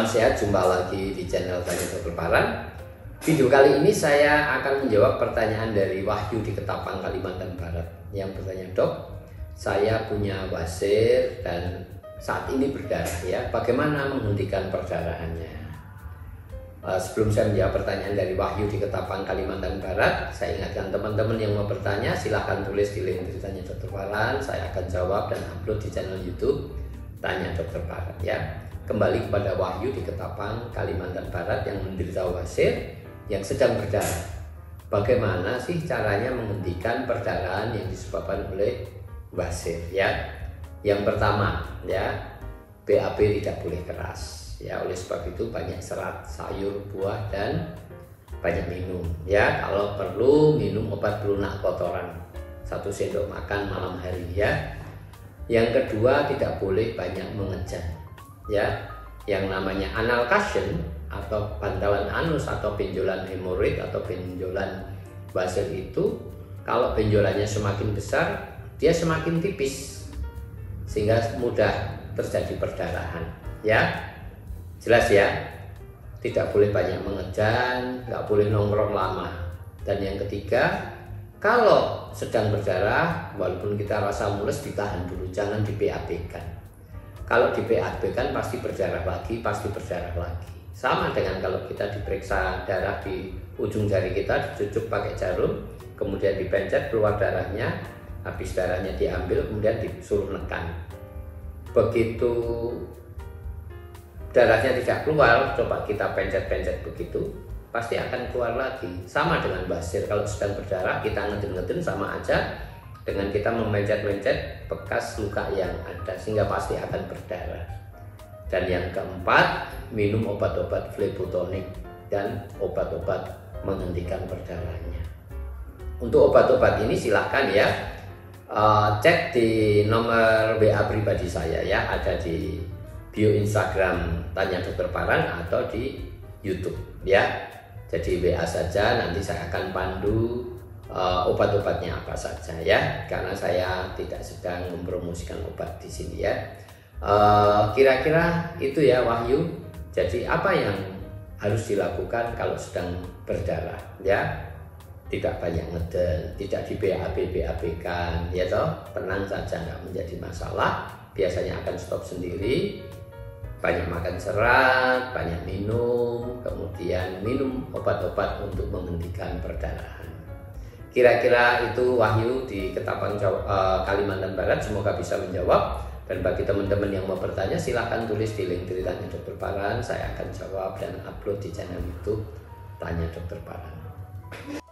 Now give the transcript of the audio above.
sehat, jumpa lagi di channel Tanya Dokter Paran. Video kali ini saya akan menjawab pertanyaan dari Wahyu di Ketapang, Kalimantan Barat, yang bertanya, "Dok, saya punya wasir dan saat ini berdarah ya, bagaimana menghentikan perdarahannya?" Sebelum saya menjawab pertanyaan dari Wahyu di Ketapang, Kalimantan Barat, saya ingatkan teman-teman yang mau bertanya, silahkan tulis di link Tanya Dokter Paran. Saya akan jawab dan upload di channel YouTube Tanya Dokter Paran ya. Kembali kepada Wahyu di Ketapang, Kalimantan Barat yang menderita wasir yang sedang berdarah. Bagaimana sih caranya menghentikan perdarahan yang disebabkan oleh wasir ya? Yang pertama ya, BAB tidak boleh keras ya. Oleh sebab itu banyak serat, sayur, buah, dan banyak minum ya. Kalau perlu minum obat pelunak kotoran 1 sendok makan malam hari ya. Yang kedua, tidak boleh banyak mengejan ya. Yang namanya analkasien atau bantalan anus atau benjolan hemoroid atau benjolan wasir itu, kalau benjolannya semakin besar dia semakin tipis sehingga mudah terjadi perdarahan ya. Jelas ya, tidak boleh banyak mengejan, nggak boleh nongkrong lama. Dan yang ketiga, kalau sedang berdarah walaupun kita rasa mules, ditahan dulu, jangan di BAB-kan. Kalau di BAB-kan pasti berdarah lagi, sama dengan kalau kita diperiksa darah di ujung jari kita, dicucuk pakai jarum, kemudian dipencet keluar darahnya, habis darahnya diambil kemudian disuruh nekan. Begitu darahnya tidak keluar, coba kita pencet-pencet begitu, pasti akan keluar lagi. Sama dengan wasir, kalau sedang berdarah kita ngeden-ngeden sama aja dengan kita memencet-mencet bekas luka yang ada, sehingga pasti akan berdarah. Dan yang keempat, minum obat-obat flebotonik dan obat-obat menghentikan perdarahannya. Untuk obat-obat ini silahkan ya, cek di nomor WA pribadi saya ya, ada di bio Instagram Tanya Dokter Paran atau di YouTube ya. Jadi WA saja, nanti saya akan pandu obat-obatnya apa saja ya, karena saya tidak sedang mempromosikan obat di sini ya. Kira-kira itu ya Wahyu. Jadi apa yang harus dilakukan kalau sedang berdarah ya? Tidak banyak ngeden, tidak di BAB-kan ya toh, tenang saja, nggak menjadi masalah. Biasanya akan stop sendiri. Banyak makan serat, banyak minum, kemudian minum obat-obat untuk menghentikan perdarahan. Kira-kira itu Wahyu di Ketapang, Kalimantan Barat. Semoga bisa menjawab. Dan bagi teman-teman yang mau bertanya, silahkan tulis di link Tanya Dokter Paran. Saya akan jawab dan upload di channel YouTube Tanya Dokter Paran.